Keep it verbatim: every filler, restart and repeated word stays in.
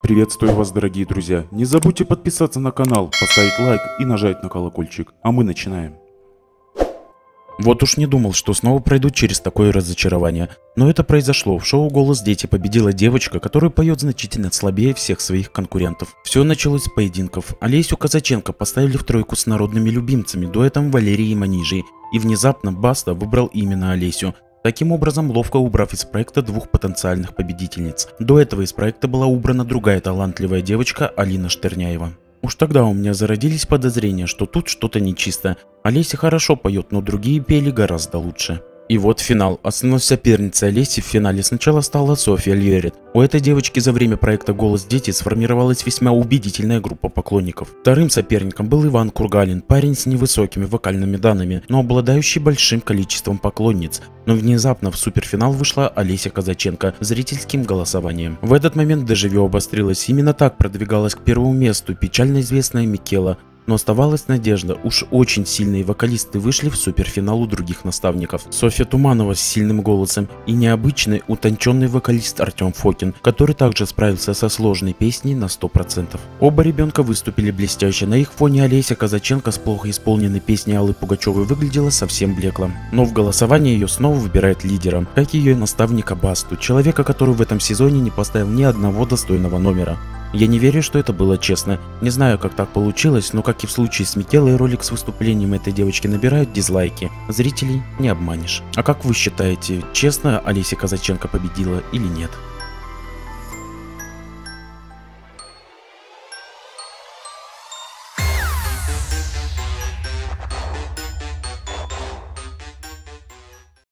Приветствую вас, дорогие друзья. Не забудьте подписаться на канал, поставить лайк и нажать на колокольчик. А мы начинаем. Вот уж не думал, что снова пройду через такое разочарование. Но это произошло. В шоу «Голос Дети» победила девочка, которая поет значительно слабее всех своих конкурентов. Все началось с поединков. Олесю Казаченко поставили в тройку с народными любимцами, дуэтом Валерии и Манижей. И внезапно Баста выбрал именно Олесю. Таким образом, ловко убрав из проекта двух потенциальных победительниц. До этого из проекта была убрана другая талантливая девочка Алина Штерняева. Уж тогда у меня зародились подозрения, что тут что-то нечисто. Олеся хорошо поет, но другие пели гораздо лучше. И вот финал. Основной соперницей Олеси в финале сначала стала Софья Льерет. У этой девочки за время проекта «Голос Дети» сформировалась весьма убедительная группа поклонников. Вторым соперником был Иван Кургалин, парень с невысокими вокальными данными, но обладающий большим количеством поклонниц. Но внезапно в суперфинал вышла Олеся Казаченко зрительским голосованием. В этот момент дежавю обострилось. Именно так продвигалась к первому месту печально известная Микела. Но оставалась надежда, уж очень сильные вокалисты вышли в суперфинал у других наставников. Софья Туманова с сильным голосом и необычный утонченный вокалист Артем Фокин, который также справился со сложной песней на сто процентов. Оба ребенка выступили блестяще, на их фоне Олеся Казаченко с плохо исполненной песней Аллы Пугачевой выглядела совсем блекло. Но в голосовании ее снова выбирают лидером, как и ее наставника Басту, человека, который в этом сезоне не поставил ни одного достойного номера. Я не верю, что это было честно. Не знаю, как так получилось, но как и в случае с Микелой, ролик с выступлением этой девочки набирают дизлайки. Зрителей не обманешь. А как вы считаете, честно Олеся Казаченко победила или нет?